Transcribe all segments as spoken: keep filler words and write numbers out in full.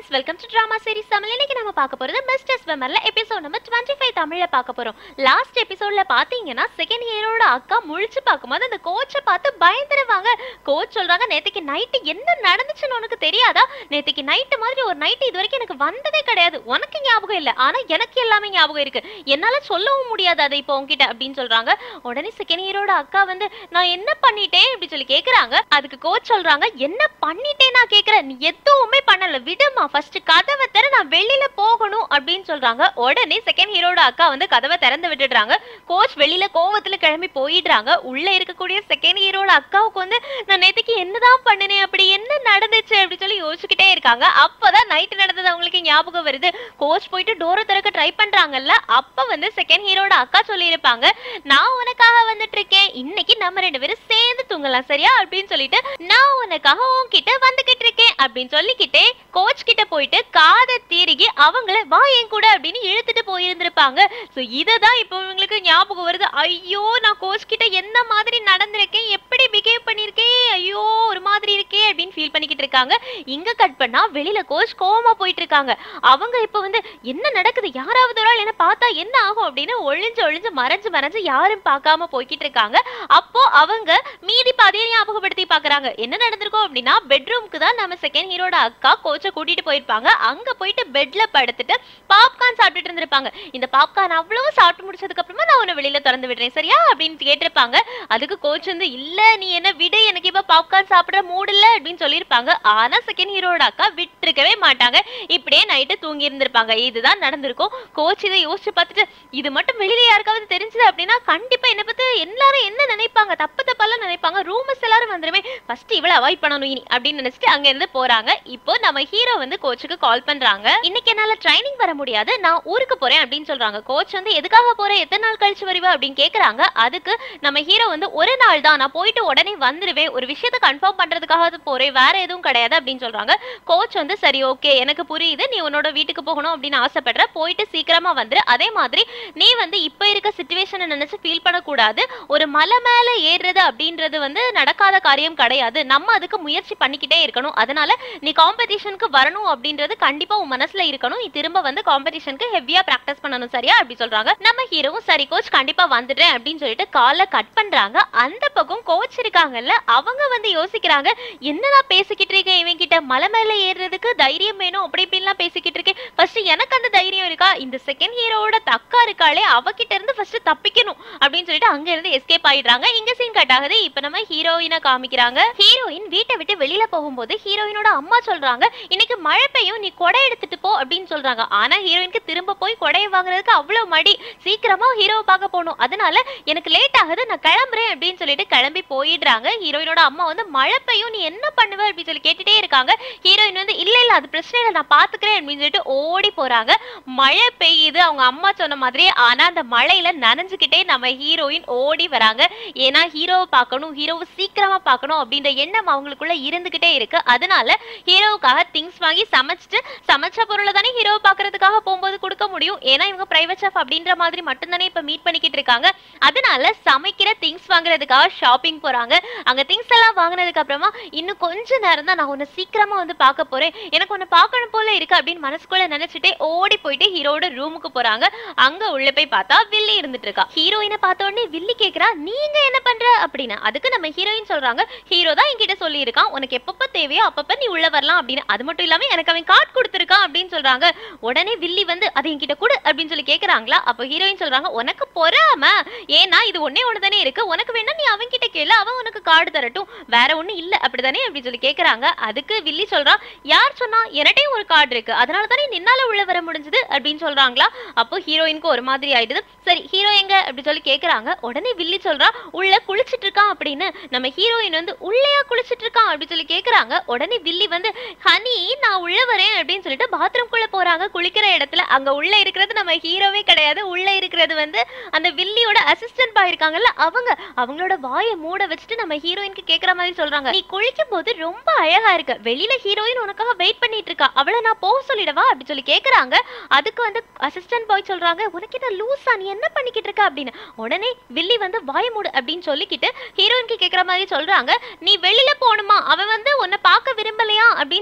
friends, welcome to drama series Tamil. இன்னைக்கு நாம பார்க்க போறது மிஸ்டர் ஸ்விம்மர்ல எபிசோட் நம்பர் இருபத்தி ஐந்து தமிழ்ல பார்க்க போறோம். லாஸ்ட் எபிசோட்ல பாத்தீங்கன்னா செகண்ட் ஹீரோட அக்கா முழிச்சு பார்க்கும்போது அந்த கோச்சை பார்த்து பயந்துருவாங்க. கோச் சொல்றாங்க, நேத்துக்கு நைட் என்ன நடந்துச்சுன்னு உனக்கு தெரியாதா? நேத்துக்கு நைட் மாதிரி ஒரு நைட் இது வரைக்கும் எனக்கு வந்ததே கிடையாது. உனக்கு ஞாபகம் இல்ல, ஆனா எனக்கு எல்லாமே ஞாபகம் இருக்கு. என்னால சொல்லவும் முடியாது அதை இப்போ உன்கிட்ட அப்படின்னு சொல்றாங்க. உடனே செகண்ட் ஹீரோட அக்கா வந்து நான் என்ன பண்ணிட்டேன் அப்படி சொல்லி கேக்குறாங்க. அதுக்கு கோச் சொல்றாங்க, என்ன பண்ணிட்டேன் நான் கேக்குறேன், நீ எதுவுமே பண்ணல, விடுமா, ஃபர்ஸ்ட் கதவை திற, நான் வெளியில போகணும் அப்படின்னு சொல்றாங்க. உடனே செகண்ட் ஹீரோட அக்கா வந்து கதவை திறந்து விட்டுடுறாங்க. கோச் வெளியில கோவத்துல கிளம்பி போயிடுறாங்க. உள்ள இருக்கக்கூடிய செகண்ட் ஹீரோட அக்காவுக்கு வந்து நான் நேத்துக்கு என்னதான் பண்ணினேன், அப்படி என்ன நடந்துச்சு அப்படி சொல்லி யோசிச்சுக்கிட்டே இருக்காங்க. அப்பதான் நைட் நடந்தது அவங்களுக்கு ஞாபகம் வருது. கோச் போயிட்டு டோரை திறக்க ட்ரை பண்றாங்கல்ல, அப்ப வந்து செகண்ட் ஹீரோட அக்கா சொல்லி இருப்பாங்க, நான் உனக்காக வந்துட்டு இருக்கேன், இன்னைக்கு நம்ம ரெண்டு பேரும் சேர்ந்து தூங்கலாம் சரியா அப்படின்னு சொல்லிட்டு நான் உனக்காக உன்கிட்ட வந்துகிட்டு இருக்கேன் அப்படின்னு சொல்லிக்கிட்டே கோச் கிட்ட போயிட்டு காதை தீருகி அவங்கள வா என் கூட அப்படின்னு இழுத்துட்டு போயிருந்திருப்பாங்க. சோ இததான் இப்போ இவங்களுக்கு ஞாபகம் வருது. ஐயோ, நான் கோச் கிட்ட என்ன மாதிரி நடந்திருக்கேன், எப்படி பிஹேவ் பண்ணிருக்கேன், ஐயோ ஒரு மாதிரி இருக்கே அப்படின்னு ஃபீல் பண்ணிக்கிட்டு இருக்காங்க. இங்க கட் பண்ணா வெளியில கோச் கோவமா போயிட்டு இருக்காங்க. அவங்க இப்ப வந்து என்ன நடக்குது, யாராவது ஒரு ஆள் என்ன பார்த்தா என்ன ஆகும் அப்படின்னு ஒளிஞ்சு ஒளிஞ்சு மறைஞ்சு மறைஞ்சு யாரும் பார்க்காம போய்கிட்டு இருக்காங்க. அப்போ அவங்க மீதி பாதையை ஞாபகப்படுத்தி பாக்குறாங்க. என்ன நடந்திருக்கும் அப்படின்னா, பெட்ரூம்க்கு தான் நம்ம செகண்ட் ஹீரோட அக்கா கோச்சை கூட்டிட்டு போயிருப்பாங்க. அங்க போயிட்டு பெட்ல படுத்துட்டு பாப்கார்ன் சாப்பிட்டுட்டு இருந்திருப்பாங்க. இந்த பாப்கார்ன் அவ்வளவு சாப்பிட்டு முடிச்சதுக்கு அப்புறமா நான் உன்னை வெளியில திறந்து விடுறேன் சரியா அப்படின்னு கேட்டிருப்பாங்க. அதுக்கு கோச் வந்து இல்ல நீ என்ன விடு, எனக்கு இப்ப பாப்கார்ன் சாப்பிடுற மூடு இல்ல அப்படின்னு சொல்லியிருப்பாங்க. ஆனா செகண்ட் ஹீரோட அக்கா விட்டுருக்கவே மாட்டாங்க. இப்படியே நைட்டு தூங்கி இருந்திருப்பாங்க. இதுதான் நடந்திருக்கும். கோச் இதை யோசிச்சு பார்த்துட்டு இது மட்டும் வெளியில யாருக்காவது தெரிஞ்சது அப்படின்னா கண்டிப்பா என்ன பத்தி எல்லாரும் என்ன நினைப்பாங்க, தப்பு தப்பெல்லாம் நினைப்பாங்க, ரூமர்ஸ் எல்லாரும் வந்துருமே, ஃபர்ஸ்ட் இவ்வளவு அவாய்ட் பண்ணணும் இனி அப்படின்னு நினைச்சிட்டு அங்க இருந்து போறாங்க. இப்போ நம்ம ஹீரோ வந்து கோச்சுக்கு கால் பண்றாங்க. இன்னைக்கு என்னால ட்ரைனிங் வர முடியாது, நான் ஊருக்கு போறேன் அப்படின்னு சொல்றாங்க. கோச் வந்து எதுக்காக போற, எத்தனை நாள் கழிச்சு வருவா அப்படின்னு கேக்குறாங்க. அதுக்கு நம்ம ஹீரோ வந்து ஒரு நாள் தான், நான் போயிட்டு உடனே வந்துருவேன், ஒரு விஷயத்தை கன்ஃபார்ம் பண்றதுக்காக போறேன், வேற எதுவும் கிடையாது அப்படின்னு சொல்றாங்க. கோச் வந்து சரி ஓகே எனக்கு புரியுது, நீ உன்னோட வீட்டுக்கு போகணும் அப்படின்னு ஆசைப்படுற, போயிட்டு சீக்கிரமா வந்துரு. அதே மாதிரி நீ வந்து இப்ப இருக்க சிச்சுவேஷனை நினைச்சு ஃபீல் பண்ணக்கூடாது. ஒரு மலை மேல ஏறுறது அப்படின்றது வந்து நடக்காத காரியம் கிடையாது, நம்ம அதுக்கு முயற்சி பண்ணிக்கிட்டே இருக்கணும். அதனால நீ காம்படிஷனுக்கு வரணும் அப்படின்றது கண்டிப்பா உன் மனசுல இருக்கணும். நீ திரும்ப வந்து காம்படிஷனுக்கு ஹெவியா பிராக்டிஸ் பண்ணணும் சரியா அப்படி சொல்றாங்க. நம்ம ஹீரோவும் சரி கோச் கண்டிப்பா வந்துடுறேன் அப்படின்னு சொல்லிட்டு காலை கட் பண்றாங்க. அந்த பக்கம் கோச் இருக்காங்கல்ல, அவங்க வந்து யோசிக்கிறாங்க, என்னடா பேசிக்கிட்டு இருக்கேன் இவன் கிட்ட, மலை மேல ஏறுறதுக்கு தைரியம் வேணும் அப்படி இப்படின்லாம் பேசிக்கிட்டு இருக்கேன். ஃபர்ஸ்ட் எனக்கு அந்த தைரியம் இருக்கா, இந்த செகண்ட் ஹீரோவோட தக்கா இருக்காளே அவகிட்ட இருந்து ஃபர்ஸ்ட் தப்பிக்கணும் அப்படின்னு சொல்லிட்டு அங்க இருந்து எஸ்கேப் ஆயிடுறாங்க. இங்க சீன் கட் ஆகுது. இப்ப நம்ம ஹீரோயினை காமிக்கிறாங்க. ஹீரோயின் வீட்டை விட்டு வெளியில போகும்போது ஹீரோயினோட அம்மா சொல்றாங்க, இன்னைக்கு மழை பெய்யும், நீ கொடை எடுத்துட்டு போ அப்படின்னு சொல்றாங்க. ஆனா ஹீரோயினுக்கு திரும்ப போய் கொடையை வாங்குறதுக்கு அவ்வளவு மடி, சீக்கிரமா ஹீரோவை பார்க்க போகணும், அதனால எனக்கு லேட் ஆகுது, நான் கிளம்புறேன் அப்படின்னு சொல்லிட்டு கிளம்பி போயிடுறாங்க. ஹீரோயினோட அம்மா வந்து மழை பெய்யும் நீ என்ன பண்ணுவ அப்படின்னு சொல்லி கேட்டுட்டே இருக்காங்க. ஹீரோயின் வந்து இல்ல இல்ல அது பிரச்சனை இல்லை நான் பாத்துக்கிறேன் அப்படின்னு சொல்லிட்டு ஓடி போறாங்க. மழை பெய்யுது அவங்க அம்மா சொன்ன மாதிரி. ஆனா அந்த மழையில நனைஞ்சுக்கிட்டே நம்ம ஹீரோயின் ஓடி வராங்க. ஏன்னா ஹீரோவை பார்க்கணும், ஹீரோவை சீக்கிரமா பார்க்கணும் அப்படின்ற எண்ணம் அவங்களுக்குள்ள இருந்துகிட்டே இருக்கு. அதனால ஹீரோவுக்காக திங்ஸ் வாங்கி சமைச்சிட்டு சமைச்ச பொருளை தானே ஹீரோவை பார்க்கறதுக்காக போகும்போது கொடுக்க முடியும். ஏன்னா இவங்க பிரைவேட் ஷெஃப் அப்படின்ற மாதிரி மட்டும்தானே இப்ப மீட் பண்ணிக்கிட்டு இருக்காங்க. அதனால சமைக்கிற திங்ஸ் வாங்குறதுக்காக ஷாப்பிங் போறாங்க. அங்க திங்ஸ் எல்லாம் வாங்கினதுக்கு அப்புறமா இன்னும் கொஞ்ச நேரம் தான், நான் உன்னை சீக்கிரமா வந்து பார்க்க போறேன், எனக்கு உன்னை பார்க்கணும் போல இருக்கு அப்படின்னு மனசுக்குள்ள நினைச்சிட்டே ஓடி போயிட்டு ஹீரோட ரூமுக்கு போறாங்க. அங்க உள்ள போய் பார்த்தா வில்லி இருந்துட்டு இருக்கா. ஹீரோயினை பார்த்த உடனே வில்லி கேக்குறா, நீங்க என்ன பண்ற அப்படின்னு. அதுக்கு நம்ம ஹீரோயின் சொல்றாங்க, ஹீரோ தான் என்கிட்ட சொல்லி இருக்கான், உனக்கு எப்பப்ப தேவையோ அப்பப்ப நீ உள்ள வரலாம் அப்படின்னு. அது மட்டும் இல்லாம எனக்கு அவன் கார்டு கொடுத்துருக்கான் அப்படின்னு சொல்றாங்க. உடனே வில்லி வந்து அதை என்கிட்ட கொடு அப்படின்னு சொல்லி கேக்குறாங்களா. அப்போ ஹீரோயின் சொல்றாங்க, உனக்கு பொறாம, ஏன்னா இது ஒன்னே ஒண்ணுதானே இருக்கு, உனக்கு வேணா நீ அவன் கிட்ட கேளு, அவன் உனக்கு கார்டு தரட்டும், வேற ஒண்ணு இல்ல அப்படிதானே அப்படின்னு சொல்லி கேக்குறாங்க. அதுக்கு வில்லி சொல்றான், யார் சொன்னா, என்னட்டையும் ஒரு கார்டு இருக்கு, அதனால தானே நின்னால உள்ள வர முடிஞ்சது அப்படின்னு சொல்றாங்களா. அப்போ ஹீரோயினுக்கு ஒரு மாதிரி ஆயிடுது. சரி ஹீரோ எங்க அப்படி சொல்லி கேக்குறாங்க. உடனே வில்லி சொல்றா, உள்ள குளிச்சிட்டு இருக்கான் அப்படின்னு. நம்ம ஹீரோயின் வந்து உள்ளேயா குளிச்சிட்டு இருக்கான் அப்படி சொல்லி கேக்குறாங்க. உடனே வில்லி வந்து ஹனி நான் உள்ள வரேன் அப்படின்னு சொல்லிட்டு பாத்ரூம் குள்ள போறாங்க. குளிக்கிற இடத்துல அங்க உள்ள இருக்கிறது நம்ம ஹீரோவே கிடையாது, உள்ள இருக்கிறது வந்து அந்த வில்லியோட அசிஸ்டன்ட் பாய் இருக்காங்கல்ல அவங்க. அவங்களோட வாயை மூட வச்சுட்டு நம்ம ஹீரோயினுக்கு கேக்குற மாதிரி சொல்றாங்க, நீ குளிக்கும் போது ரொம்ப அழகா இருக்கு, வெளியில ஹீரோயின் உனக்காக வெயிட் பண்ணிட்டு இருக்கா, அவளை நான் போக சொல்லிடவா அப்படி சொல்லி கேக்குறாங்க. அதுக்கு வந்து அசிஸ்டன்ட் பாய் சொல்றாங்க, உனக்கு என்ன லூசா, நீ என்ன பண்ணிக்கிட்டு இருக்க அப்படின்னு. உடனே வில்லி வந்து வாய மூடு அப்படின்னு சொல்லிக்கிட்டு ஹீரோயினுக்கு கேக்குற மாதிரி சொல்றாங்க, நீ வெளியில போகணுமா, அவன் வந்து உன்னை பார்க்க விரும்பலையா அப்படின்னு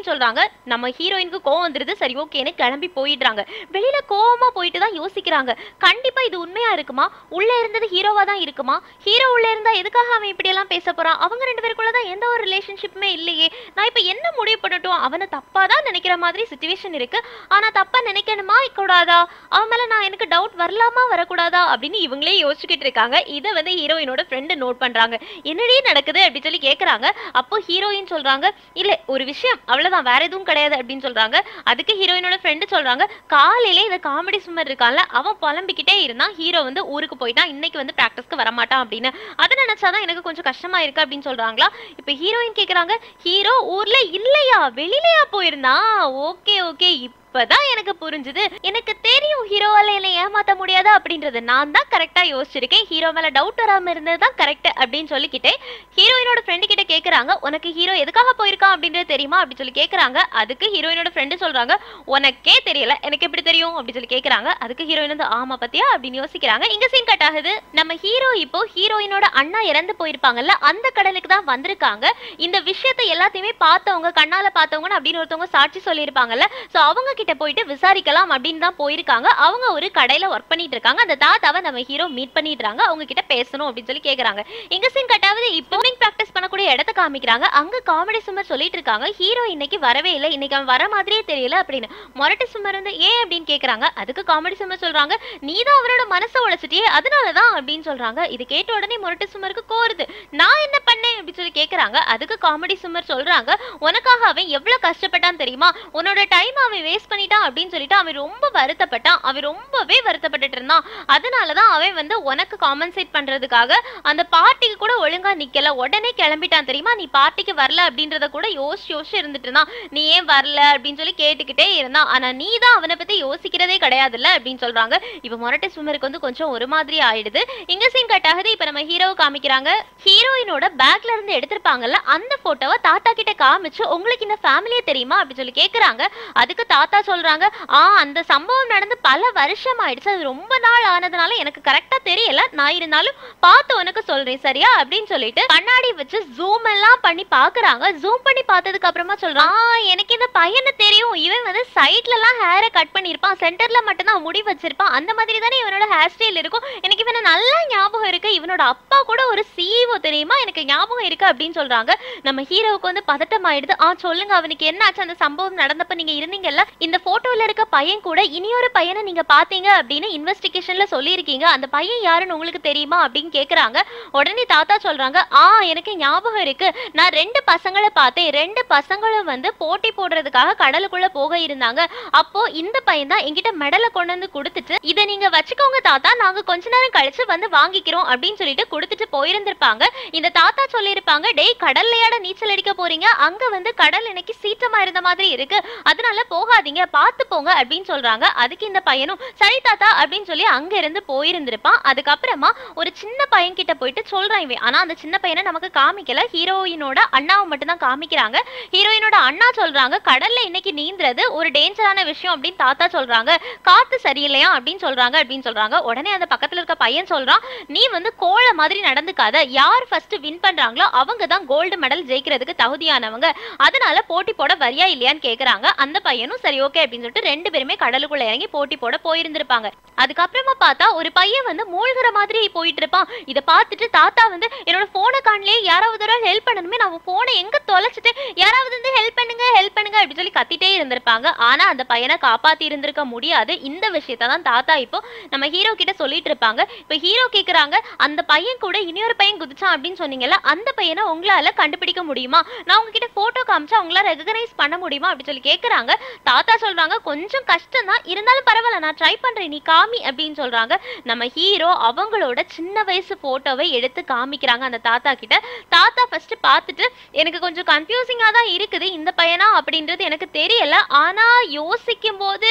அப்படின்னு சொல்றாங்க. நம்ம ஹீரோயினுக்கு கோவம் வந்துருது. சரி ஓகேன்னு கிளம்பி போயிடுறாங்க. வெளியில கோவமா போயிட்டு தான் யோசிக்கிறாங்க, கண்டிப்பா இது உண்மையா இருக்குமா, உள்ள இருந்தது ஹீரோவா தான் இருக்குமா, ஹீரோ உள்ள இருந்தா எதுக்காக அவன் இப்படி எல்லாம் பேச போறான், அவங்க ரெண்டு பேருக்குள்ளதான் எந்த ஒரு ரிலேஷன்ஷிப்புமே இல்லையே, நான் இப்ப என்ன முடிவு பண்ணட்டும், அவனை தப்பா தான் நினைக்கிற மாதிரி சிச்சுவேஷன் இருக்கு, ஆனா தப்பா நினைக்கணுமா கூடாதா, அவன் மேல நான் எனக்கு டவுட் வரலாமா வரக்கூடாதா அப்படின்னு இவங்களே யோசிச்சுக்கிட்டு இருக்காங்க. இதை வந்து ஹீரோயினோட ஃப்ரெண்டு நோட் பண்றாங்க. என்னடி நடக்குது அப்படின்னு சொல்லி கேக்குறாங்க. அப்போ ஹீரோயின் சொல்றாங்க, இல்ல ஒரு விஷயம் அவ்வளவுதான், வேற எதுவும் கிடையாது அப்படின்னு சொல்றாங்க. அதுக்கு ஹீரோயினோட ஃப்ரெண்டு சொல்றாங்க, காலையில இந்த காமெடி சுமர் இருக்கான்ல அவன் புலம்பிக்கிட்டே இருந்தான், ஹீரோ வந்து ஊருக்கு போயிட்டான், இன்னைக்கு வந்து பிராக்டிஸ்க்கு வரமாட்டான் அப்படின்னு. அதை நினைச்சாதான் எனக்கு கொஞ்சம் கஷ்டமா இருக்கு அப்படின்னு சொல்றாங்களா. இப்ப ஹீரோயின் கேக்குறாங்க, ஹீரோ ஊர்ல இல்லையா, வெளியிலயா போயிருந்தான், ஓகே ஓகே இப்பதான் எனக்கு புரிஞ்சுது, எனக்கு தெரியும் ஹீரோவால என்னை ஏமாத்த முடியாது அப்படின்றது, நான் தான் கரெக்டா யோசிச்சிருக்கேன், ஹீரோ மேல டவுட் வராம இருந்ததுதான் கரெக்ட் அப்படின்னு சொல்லிக்கிட்டே ஹீரோயினோட ஃப்ரெண்டு கிட்ட கேக்குறாங்க, உனக்கு ஹீரோ எதுக்காக போயிருக்கான் அப்படின்றது தெரியுமா அப்படின்னு சொல்லி கேக்குறாங்க. அதுக்கு ஹீரோயினோட ஃப்ரெண்டு சொல்றாங்க, உனக்கே தெரியல எனக்கு எப்படி தெரியும் அப்படின்னு சொல்லி கேக்குறாங்க. அதுக்கு ஹீரோயின் வந்து ஆமா பத்தியா அப்படின்னு யோசிக்கிறாங்க. இங்க சீன் கட் ஆகுது. நம்ம ஹீரோ இப்போ ஹீரோயினோட அண்ணா இறந்து போயிருப்பாங்கல்ல அந்த கடலுக்கு தான் வந்திருக்காங்க. இந்த விஷயத்தை எல்லாத்தையுமே பார்த்தவங்க, கண்ணால பார்த்தவங்கன்னு அப்படின்னு ஒருத்தவங்க சாட்சி சொல்லியிருப்பாங்கல்ல, சோ அவங்க கிட்ட போயிட்டு விசாரிக்கலாம் அப்படின்னு தான் போயிருக்காங்க. அவங்க ஒரு கடையில ஒர்க் பண்ணிட்டு இருக்காங்க. அந்த தாத்தாவை நம்ம ஹீரோ மீட் பண்ணிடுறாங்க. அவங்க கிட்ட பேசணும் அப்படின்னு சொல்லி கேக்குறாங்க. எங்க சீன் கட்டாவது இப்போ பிராக்டிஸ் பண்ணக்கூடிய இடத்த காமிக்கிறாங்க. அங்க காமெடி சுமர் சொல்லிட்டு இருக்காங்க, ஹீரோ இன்னைக்கு வரவே இல்லை, இன்னைக்கு அவன் வர மாதிரியே தெரியல அப்படின்னு. மொரட்டு சுமர் வந்து ஏன் அப்படின்னு கேக்குறாங்க. அதுக்கு காமெடி சுமர் சொல்றாங்க, நீ தான் அவரோட மனசை உழைச்சிட்டியே அதனாலதான் அப்படின்னு சொல்றாங்க. இது கேட்ட உடனே மொரட்டு சுமருக்கு கோருது, நான் என்ன பண்ணேன் அப்படின்னு சொல்லி கேக்குறாங்க. அதுக்கு காமெடி சுமர் சொல்றாங்க, உனக்காக அவன் எவ்வளவு கஷ்டப்பட்டான் தெரியுமா, உன்னோட டைம் அவன் வேஸ்ட் பண்ணிட்டான் அப்படின்னு சொல்லிட்டு அவன் ரொம்ப வருத்தப்பட்டான், அவன் ரொம்பவே வருத்தப்பட்டுட்டு இருந்தான், அதனாலதான் அவன் வந்து உனக்கு காம்பன்சேட் பண்றதுக்காக அந்த பார்ட்டிக்கு கூட ஒழுங்கா நிக்கல, உடனே கிளம்பிட்டான் தெரியுமா, நீ பார்ட்டிக்கு வரல அப்படின்றத கூட யோசிச்சு யோசிச்சு இருந்துட்டு இருந்தான், நீ ஏன் வரல அப்படின்னு சொல்லி கேட்டுக்கிட்டே இருந்தான், ஆனா நீ தான் அவனை பத்தி யோசிக்கிறதே கிடையாதுல்ல அப்படின்னு சொல்றாங்க. இப்ப மொரட்டை சுமருக்கு வந்து கொஞ்சம் ஒரு மாதிரி ஆயிடுது. இங்க சீன் கட் ஆகுது. இப்ப நம்ம ஹீரோவை காமிக்கிறாங்க. ஹீரோயினோட பேக்ல இருந்து எடுத்திருப்பாங்கல்ல அந்த போட்டோவை தாத்தா கிட்ட காமிச்சு, உங்களுக்கு இந்த ஃபேமிலியே தெரியுமா அப்படின்னு சொல்லி கேக்குறாங்க. அதுக்கு தாத்தா சொல்றாங்க, ஆ அந்த சம்பவம் நடந்து பல வருஷம் ஆயிடுச்சு, அது ரொம்ப நாள் ஆனதுனால எனக்கு கரெக்டா தெரியல, நான் இருந்தாலும் பார்த்து உனக்கு சொல்றேன் சரியா அப்படின்னு சொல்லிட்டு கண்ணாடி வச்சு ஜூம் எல்லாம் பண்ணி பாக்குறாங்க. ஜூம் பண்ணி பார்த்ததுக்கு அப்புறமா சொல்றான், எனக்கு இந்த பையனை தெரியும், இவன் வந்து சைட்ல எல்லாம் ஹேரை கட் பண்ணிருப்பான், சென்டர்ல மட்டும் தான் முடி வச்சிருப்பான், அந்த மாதிரி தானே இவனோட ஹேர் ஸ்டைல் இருக்கும், எனக்கு இவனை நல்லா ஞாபகம் இருக்கு, இவனோட அப்பா கூட ஒரு சிஇஓ தெரியுமா, எனக்கு ஞாபகம் இருக்கு அப்படின்னு சொல்றாங்க. நம்ம ஹீரோவுக்கு வந்து பதட்டம் ஆயிடுது. ஆ சொல்லுங்க, அவனுக்கு என்ன ஆச்சு, அந்த சம்பவம் நடந்தப்ப நீங்க இருந்தீங்கல்ல, இந்த போட்டோல இருக்க பையன் கூட இனியொரு பையனை நீங்க பாத்தீங்க அப்படின்னு இன்வெஸ்டிகேஷன்ல சொல்லியிருக்கீங்க, அந்த பையன் யாருன்னு உங்களுக்கு தெரியுமா அப்படின்னு கேக்குறாங்க. உடனே தாத்தா சொல்றாங்க, ஆ எனக்கு ஞாபகம் இருக்கு, நான் ரெண்டு பசங்களை பார்த்தேன், ரெண்டு பசங்களும் வந்து போட்டி போடுறதுக்காக கடலுக்குள்ள போக இருந்தாங்க, அப்போ இந்த பையன் தான் என்கிட்ட மெடலை கொண்டு வந்து கொடுத்துட்டு, இதை நீங்க வச்சுக்கோங்க தாத்தா, நாங்க கொஞ்ச நேரம் கழிச்சு வந்து வாங்கிக்கிறோம் அப்படின்னு சொல்லிட்டு கொடுத்துட்டு போயிருந்திருப்பாங்க. இந்த தாத்தா சொல்லியிருப்பாங்க, டேய் கடல்லையாட நீச்சல் அடிக்க போறீங்க, அங்க வந்து கடல் இன்னைக்கு சீற்றமா இருந்த மாதிரி இருக்கு, அதனால போகாதீங்க பார்த்து போங்க அப்படின்னு சொல்றாங்க. அதுக்கு இந்த பையனும் சரி தாத்தா அப்படின்னு சொல்லி அங்க இருந்து போயிருந்திருப்பான். அதுக்கப்புறமா ஒரு சின்ன பையன் கிட்ட போயிட்டு சொல்றான் இவன், ஆனா அந்த சின்ன பையனை நமக்கு காமிக்கல, ஹீரோயினோட அண்ணாவை மட்டும் தான் காமிக்கிறாங்க. ஹீரோயினோட அண்ணா சொல்றாங்க, கடல்ல இன்னைக்கு நீந்துறது ஒரு டேஞ்சரான விஷயம் அப்படின்னு தாத்தா சொல்றாங்க, காத்து சரியில்லையா அப்படின்னு சொல்றாங்க அப்படின்னு சொல்றாங்க. உடனே அந்த பக்கத்துல இருக்க பையன் சொல்றான், நீ வந்து கோழ மாதிரி நடந்துக்காத, யார் ஃபர்ஸ்ட் வின் பண்றாங்களோ அவங்க தான் கோல்டு மெடல் ஜெயிக்கிறதுக்கு தகுதியானவங்க, அதனால போட்டி போட வரியா இல்லையான்னு கேக்குறாங்க. அந்த பையனும் சரி ஓகே அப்படின்னு சொல்லிட்டு ரெண்டு பேருமே கடலுக்குள்ள இறங்கி போட்டி போட போயிருந்திருப்பாங்க. அதுக்கப்புறமா பார்த்தா ஒரு பையன் வந்து மூழ்கிற மாதிரி போயிட்டு இருப்பான். இதை பார்த்துட்டு தாத்தா வந்து என்னோட போனை காணலையே, யாராவது ஒரு ஹெல்ப் பண்ணணுமே, நான் போனை எங்க தொலைச்சிட்டு, யாராவது வந்து ஹெல்ப் பண்ணுங்க ஹெல்ப் பண்ணுங்க அப்படின்னு சொல்லி கத்திட்டே இருந்திருப்பாங்க. ஆனா அந்த பையனை காப்பாத்தி இருந்திருக்க முடியாது. இந்த விஷயத்த தான் தாத்தா இப்போ நம்ம ஹீரோ கிட்ட சொல்லிட்டு இருப்பாங்க. இப்ப ஹீரோ கேக்குறாங்க, அந்த பையன் கூட இன்னொரு பையன் குதிச்சான் அப்படின்னு சொன்னீங்கல்ல, அந்த பையனை உங்களால கண்டுபிடிக்க முடியுமா, நான் உங்ககிட்ட போட்டோ காமிச்சா உங்களால ரெகனைஸ் பண்ண முடியுமா அப்படின்னு சொல்லி கேக்குறாங்க. தாத்தா சொல்றாங்க, கொஞ்சம் கஷ்டம் தான், இருந்தாலும் பரவாயில்ல நான் ட்ரை பண்றேன், நீ காமி அப்படின்னு சொல்றாங்க. நம்ம ஹீரோ அவங்களோட சின்ன வயசு போட்டோவை எடுத்து காமிக்கிறாங்க அந்த தாத்தா கிட்ட. தாத்தா ஃபர்ஸ்ட் பார்த்துட்டு, எனக்கு கொஞ்சம் கன்ஃபியூசிங்கா தான் இருக்குது, இந்த பையனா அப்படின்றது எனக்கு தெரியல, ஆனா யோசிக்கும் போது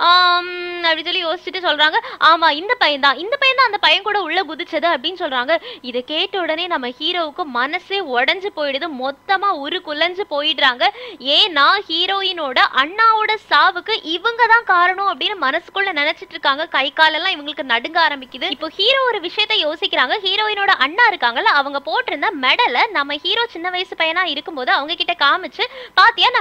அப்படி சொல்லி யோசிச்சுட்டு சொல்றாங்க, ஆமா இந்த பையன் தான், இந்த பையன் தான் அந்த பையன் கூட உள்ள குதிச்சது அப்படின்னு சொல்றாங்க. இதை கேட்ட உடனே நம்ம ஹீரோவுக்கு மனசே உடைஞ்சு போயிடுது, மொத்தமா உரு குலைஞ்சு போயிடுறாங்க. ஏன்னா ஹீரோயினோட அண்ணாவோட சாவுக்கு இவங்க தான் காரணம் அப்படின்னு மனசுக்குள்ள நினைச்சிட்டு இருக்காங்க. கை காலெல்லாம் இவங்களுக்கு நடுங்க ஆரம்பிக்குது. இப்போ ஹீரோ ஒரு விஷயத்த யோசிக்கிறாங்க, ஹீரோயினோட அண்ணா இருக்காங்கல்ல, அவங்க போட்டிருந்த மெடலை நம்ம ஹீரோ சின்ன வயசு பையனா இருக்கும்போது அவங்க கிட்ட காமிச்சு, பாத்தியா நான் மெடல் வாங்கி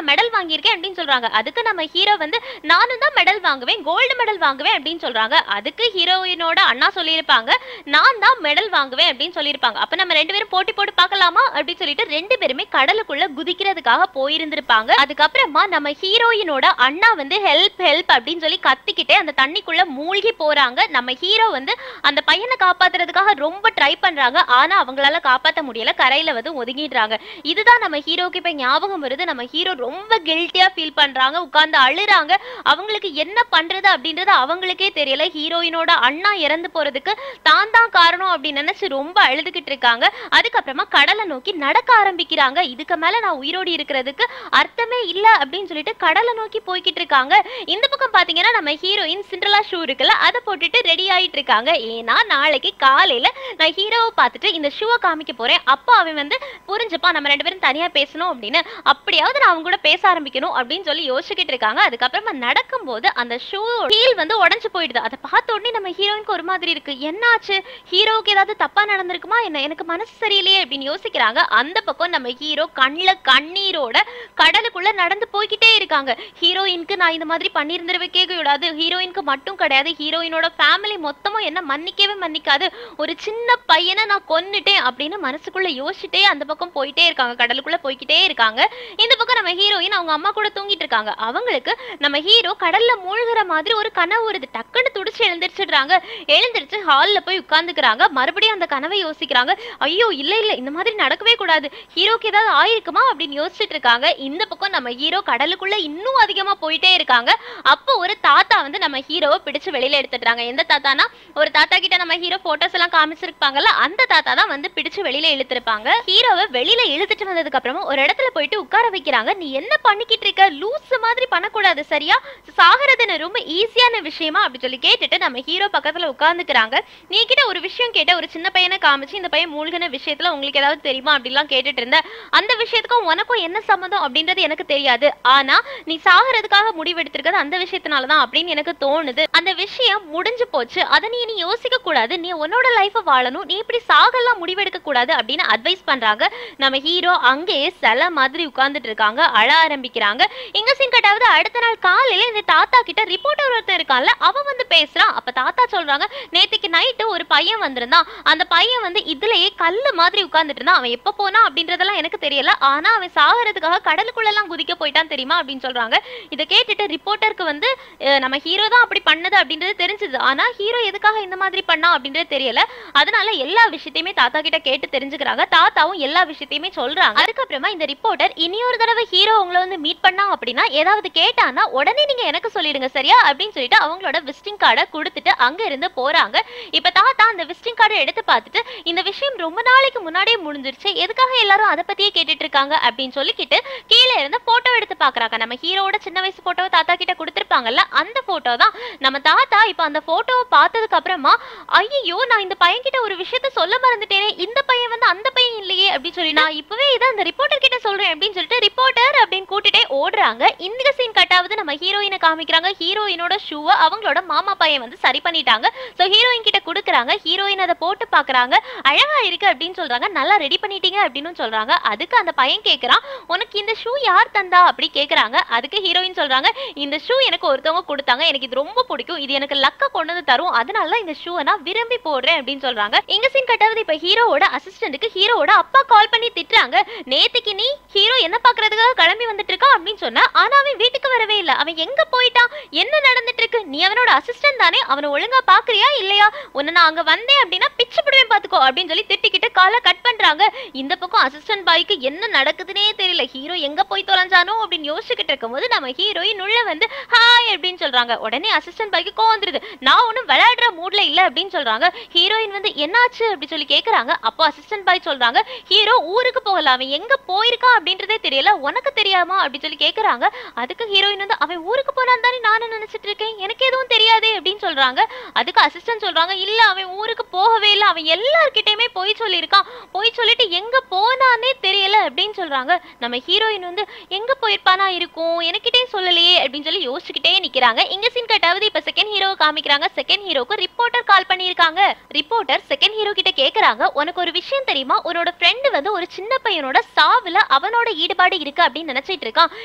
வாங்கியிருக்கேன் அப்படின்னு சொல்றாங்க. அதுக்கு நம்ம ஹீரோ வந்து நானும் தான் மெடல் வாங்குவேன், கோல்டு மெடல் வாங்குவேன் அப்படின்னு சொல்றாங்க. அதுக்கு ஹீரோயினோட அண்ணா சொல்லியிருப்பாங்க நான் தான் மெடல் வாங்குவேன் அப்படின்னு சொல்லியிருப்பாங்க. அப்ப நம்ம ரெண்டு பேரும் போட்டி போட்டு பார்க்கலாமா அப்படின்னு சொல்லிட்டு ரெண்டு பேருமே கடலுக்குள்ள குதிக்கிறதுக்காக போயிருந்திருப்பாங்க. அதுக்கப்புறமா நம்ம ஹீரோயினோட அண்ணா வந்து ஹெல்ப் ஹெல்ப் அப்படின்னு சொல்லி கத்திக்கிட்டே அந்த தண்ணிக்குள்ள மூழ்கி போறாங்க. நம்ம ஹீரோ வந்து அந்த பையனை காப்பாத்துறதுக்காக ரொம்ப ட்ரை பண்றாங்க. ஆனா அவங்களால காப்பாற்ற முடியல, கரையில வந்து ஒதுங்கிடுறாங்க. இதுதான் நம்ம ஹீரோக்கு இப்ப ஞாபகம் வருது. நம்ம ஹீரோ ரொம்ப கில்ட்டியா ஃபீல் பண்றாங்க, உட்கார்ந்து அழுறாங்க. அவங்களுக்கு என்ன பண்றது அப்படின்றது அவங்களுக்கே தெரியல. ஹீரோயினோட அண்ணா இறந்து போறதுக்கு தான் தான் காரணம் அப்படின்னு நினைச்சு ரொம்ப அழுதுகிட்டு இருக்காங்க. அதுக்கப்புறமா கடலை நோக்கி நடக்க ஆரம்பிக்கிறாங்க. இதுக்கு மேல நான் உயிரோடி இருக்கிறதுக்கு அர்த்தமே இல்ல அப்படின்னு சொல்லிட்டு கடலை நோக்கி போய்கிட்டு இருக்காங்க. இந்த பக்கம் பாத்தீங்கன்னா நம்ம ஹீரோயின் சிண்ட்ரெல்லா ஷூ இருக்குல்ல, அதை போட்டுட்டு ரெடி ஆயிட்டு இருக்காங்க. ஏன்னா நாளைக்கு காலையில நான் ஹீரோவை பார்த்துட்டு இந்த ஷூவை காமிக்க போறேன். அப்போ அவன் வந்து புரிஞ்சுப்பா நம்ம ரெண்டு பேரும் தனியா பேசணும் அப்படின்னு, அப்படியாவது நான் அவங்க கூட பேச ஆரம்பிக்கணும் அப்படின்னு சொல்லி யோசிச்சுக்கிட்டு இருக்காங்க. அதுக்கப்புறமா நடக்கும் போது அந்த ஷூ ஹீல் வந்து உடஞ்சு போயிடுது. அதை பார்த்த உடனே நம்ம ஹீரோயினுக்கு ஒரு மாதிரி இருக்கு. என்னாச்சு, ஹீரோவுக்கு ஏதாவது தப்பா நடந்திருக்குமா என்ன, எனக்கு மனசு சரியில்லையே அப்படின்னு யோசிக்கிறாங்க. அந்த பக்கம் நம்ம ஹீரோ கண்ணுல கண்ணீரோட கடலுக்குள்ள நடந்து போய்கிட்டே இருக்காங்க. ஹீரோயினுக்கு நான் இந்த மாதிரி பண்ணியிருந்திருவே கேட்க விடாது, ஹீரோயினுக்கு மட்டும் கிடையாது, ஹீரோயினோட ஃபேமிலி மொத்தமும் என்ன மன்னிக்கவே மன்னிக்காது, ஒரு சின்ன பையனை நான் கொன்னுட்டேன் அப்படின்னு மனசுக்குள்ள யோசிச்சுட்டே அந்த பக்கம் போயிட்டே இருக்காங்க, கடலுக்குள்ள போய்கிட்டே இருக்காங்க. இந்த பக்கம் நம்ம ஹீரோயின் அவங்க அம்மா கூட தூங்கிட்டு இருக்காங்க. அவங்களுக்கு நம்ம ஹீரோ கடல்ல மூழ்கிற மாதிரி ஒரு கனவு வருது. டக்குன்னு துடிச்சு எழுந்திரிச்சிடுறாங்க. எழுந்திரிச்சு ஹால்ல போய் உட்கார்ந்துக்கிறாங்க. மறுபடியும் அந்த கனவை யோசிக்கிறாங்க. ஐயோ இல்ல இல்ல இந்த மாதிரி நடக்கவே கூடாது, ஹீரோக்கு ஏதாவது ஆயிருக்குமா அப்படின்னு யோசிச்சுட்டு இருக்காங்க. இந்த பக்கம் நம்ம ஹீரோ கடலுக்குள்ள இன்னும் அதிகமா போயிட்டே இருக்காங்க. அப்போ ஒரு தாத்தா வந்து நம்ம ஹீரோவை பிடிச்சு வெளியில எடுத்துட்டாங்க. எந்த தாத்தானா, ஒரு தாத்தா கிட்ட நம்ம ஹீரோ போட்டோஸ் எல்லாம் காமிச்சிருப்பாங்கல்ல, அந்த தாத்தா தான் வந்து பிடிச்சு வெளியில இழுத்துருப்பாங்க. ஹீரோவை வெளியில இழுத்துட்டு வந்ததுக்கு அப்புறமா ஒரு இடத்துல போயிட்டு உட்கார வைக்கிறாங்க. நீ என்ன பண்ணிக்கிட்டு இருக்க, லூஸ் மாதிரி பண்ணக்கூடாது சரியா, சாகறதுன்னு ரொம்ப ஈஸியான விஷயமா அப்படி சொல்லி கேட்டுட்டு நம்ம ஹீரோ பக்கத்துல உட்கார்ந்துக்கிறாங்க. நீ கிட்ட ஒரு விஷயம் கேட்ட, ஒரு சின்ன பையனை காமிச்சு இந்த பையன் மூழ்கின விஷயத்துல உங்களுக்கு ஏதாவது தெரியுமா அப்படிலாம் கேட்டுட்டு இருந்த, அந்த விஷயத்துக்கும் உனக்கும் என்ன சம்மந்தம் அப்படின்றது எனக்கு தெரியாது, ஆனா நீ சாகறதுக்காக முடிவெடுத்திருக்கிறது அந்த விஷயத்தினாலதான் அப்படின்னு எனக்கு தோணுது. அந்த விஷயம் முடிஞ்சு போச்சு, அதை நீ நீ யோசிக்க கூடாது, நீ உன்னோட லைஃபை வாழணும், நீ இப்படி சாகலாம் முடிவெடுக்க கூடாது அப்படின்னு அட்வைஸ் பண்றாங்க. நம்ம ஹீரோ அங்கேயே சில மாதிரி உட்கார்ந்துட்டு இருக்காங்க, அழ ஆரம்பிக்கிறாங்க. எங்க சீன் கட்டாவது அடுத்த நாள் காலையில இந்த தாத்தா கிட்ட ரிப்போர்ட்டர் ஒருத்தர் இருக்கான்ல, அவன் வந்து பேசுறான். அப்ப தாத்தா சொல்றாங்க, நேத்துக்கு நைட்டு ஒரு பையன் வந்திருந்தான், அந்த பையன் வந்து இதுலயே கல்லு மாதிரி உட்கார்ந்துட்டு இருந்தான், அவன் எப்ப போனா அப்படின்றதெல்லாம் எனக்கு தெரியல, ஆனா அவன் சாகறதுக்காக கடலுக்குள்ள எல்லாம் குதிக்க போயிட்டான் தெரியுமா அப்படின்னு சொல்றாங்க. இதை கேட்டுட்டு ரிப்போர்ட்டருக்கு வந்து நம்ம ஹீரோ தான் அப்படி பண்ணது அப்படின்றது தெரிஞ்சது, ஆனா ஹீரோ எதுக்காக இந்த மாதிரி பண்ணா அப்படின்றது தெரியல. அதனால எல்லா விஷயத்தையுமே தாத்தா கிட்ட கேட்டு தெரிஞ்சுக்கிறாங்க. தாத்தாவும் எல்லா விஷயத்தையுமே சொல்றாங்க. அதுக்கப்புறமா இந்த ரிப்போர்ட்டர் இனியொரு தடவை ஹீரோ உங்களை வந்து மீட் பண்ணா அப்படின்னா ஏதாவது கேட்டானா உடனே நீங்க எனக்கு சொல்லிடுங்க சரியா அப்படின்னு சொல்லிட்டு அவங்களோட விசிட்டிங் கார்டை கொடுத்துட்டு அங்க இருந்து போறாங்க. இப்ப தாத்தா அந்த விசிட்டிங் கார்டை எடுத்து பார்த்துட்டு இந்த விஷயம் ரொம்ப நாளைக்கு முன்னாடியே முடிஞ்சிருச்சு, எதுக்காக எல்லாரும் அதை பத்தியே கேட்டுட்டு இருக்காங்க அப்படின்னு சொல்லிக்கிட்டு கீழே இருந்து போட்டோ எடுத்து பாக்குறாங்க. நம்ம ஹீரோட சின்ன வயசு போட்டோவை தாத்தா கிட்ட கொடுத்திருப்பாங்கல்ல, அந்த போட்டோ தான். நம்ம தாத்தா இப்ப அந்த போட்டோவை பார்த்ததுக்கு அப்புறமா ஐயோ நான் இந்த பையன் கிட்ட ஒரு விஷயத்த சொல்ல மறந்துட்டேனே, இந்த பையன் வந்து அந்த பையன் இல்லையே அப்படின்னு சொல்லி நான் இப்பவே இதை அந்த ரிப்போர்ட்டர் கிட்ட சொல்றேன் அப்படின்னு சொல்லிட்டு ரிப்போர்ட்டர் அப்படின்னு கூட்டிட்டே ஓடுறாங்க. இந்த சீன் கட்டாவது நம்ம ஹீரோயினை காமிக்கிறாங்க. ஹீரோயினோட ஷூவை அவங்களோட மாமா பையன் வந்து சரி பண்ணிட்டாங்க. சோ ஹீரோயின் கிட்ட கொடுக்குறாங்க. ஹீரோயின் அதை போட்டு பாக்குறாங்க, அழகா இருக்கு அப்படின்னு சொல்றாங்க, நல்லா ரெடி பண்ணிட்டீங்க அப்படின்னு சொல்றாங்க. அதுக்கு அந்த பையன் கேக்குறான், உனக்கு இந்த ஷூ யார் தந்தா அப்படி கேக்குறாங்க. அதுக்கு ஹீரோயின் சொல்றாங்க, இந்த ஷூ எனக்கு ஒருத்தவங்க கொடுத்தாங்க, எனக்கு இது ரொம்ப பிடிக்கும், இது எனக்கு லக்க கொண்டு வந்து தரும், அதனால இந்த ஷூவை நான் விரும்பி போடுறேன் அப்படின்னு சொல்றாங்க. எங்க சீன் கட்டாவது இப்ப ஹீரோவோட அசிஸ்டன்ட்டுக்கு ஹீரோவோட அப்பா கால் பண்ணி திட்டுறாங்க. நேத்துக்கு நீ ஹீரோ என்ன பாக்குறதுக்காக கிளம்பி வந்துட்டு இருக்கா அப்படின்னு சொன்னா, ஆனா அவன் வீட்டுக்கு வரவே இல்லை, அவன் எங்க போயிட்டான், என்ன நடந்துட்டு இருக்கு, நீ அவனோட அசிஸ்டன்ட் தானே, அவனை ஒழுங்கா பாக்குறியா இல்லையா, உன்னை நான் அங்க வந்தேன் அப்படின்னா பிச்சு பிடுவேன் பாத்துக்கோ அப்படின்னு சொல்லி திட்டிக்கிட்டு காலை கட் பண்றாங்க. இந்த பக்கம் அசிஸ்டன்ட் பாய்க்கு என்ன நடக்குதுன்னே தெரியல, ஹீரோ எங்க போய் தொலைஞ்சானோ அப்படின்னு யோசிச்சுக்கிட்டு இருக்கும் போது நம்ம ஹீரோயின் உள்ள வந்து ஹாய் அப்படின்னு சொல்றாங்க. உடனே அசிஸ்டன்ட் பாய்க்கு கோவம் வந்துருது, நான் ஒன்னும் விளையாடுற மூட்ல இல்ல அப்படின்னு சொல்றாங்க. ஹீரோயின் வந்து என்னாச்சு அப்படி சொல்லி கேக்குறாங்க. அப்போ அசிஸ்டன்ட் பாய் சொல்றாங்க, ஹீரோ ஊருக்கு போகல, அவன் எங்க போயிருக்கான் அப்படின்றதே தெரியல, உனக்கு தெரியாமா அப்படி சொல்லி கேக்குறாங்க. அதுக்கு ஹீரோயின் வந்து அவன் ஊருக்கு போனான் தானே நானும் நினைச்சிட்டு இருக்கேன், எனக்கு எதுவும் தெரியாதே அப்படின்னு சொல்றாங்க. அதுக்கு அசிஸ்டன்ட் சொல்றாங்க, இல்ல அவன் ஊருக்கு போகவே இல்லை, அவன் எல்லார்கிட்டயுமே போய் சொல்லியிருக்கான், போய் சொல்லிட்டு எங்க போனானே தெரியல அப்படின்னு சொல்றாங்க. நம்ம ஹீரோயின் வந்து எங்க போயிருப்பானா இருக்கும், எனக்கிட்டே சொல்லலையே அப்படின்னு சொல்லி யோசிச்சுக்கிட்டே நிக்கிறாங்க. இங்க சீன் கட்டாவது இப்ப செகண்ட் ஹீரோவை காமிக்கிறாங்க. செகண்ட் ஹீரோக்கு ரிப்போர்ட்டர் கால் பண்ணியிருக்காங்க. ரிப்போர்ட்டர் செகண்ட் ஹீரோ கிட்ட கேக்குறாங்க, உனக்கு ஒரு விஷயம் தெரியுமா, உன்னோட ஃப்ரெண்டு வந்து ஒரு சின்ன பையனோட சாவுல அவனோட ஈடுபாடு இருக்கு அப்படின்னு நினைச்சிட்டு இருக்கான்,